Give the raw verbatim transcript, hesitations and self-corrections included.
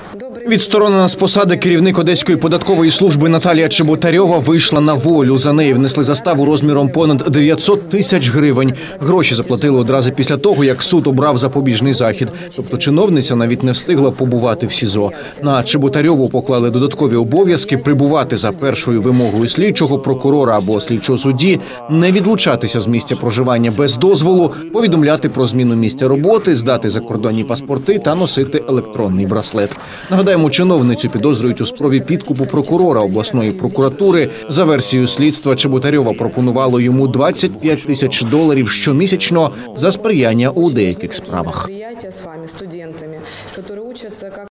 Відсторонена з посади керівник Одеської податкової служби Наталія Чеботарьова вийшла на волю. За неї внесли заставу розміром понад дев'ятсот тисяч гривень. Гроші заплатили одразу після того, як суд обрав запобіжний захід. Тобто чиновниця навіть не встигла побувати в СІЗО. На Чеботарьову поклали додаткові обов'язки прибувати за першою вимогою слідчого, прокурора або слідчого судді, не відлучатися з місця проживання без дозволу, повідомляти про зміну місця роботи, здати закордонні паспорти та носити електронний браслет. Нагадаємо, чиновницю підозрюють у спробі підкупу прокурора обласної прокуратури. За версією слідства, Чеботарьова пропонувала йому двадцять п'ять тисяч доларів щомісячно за сприяння у деяких справах.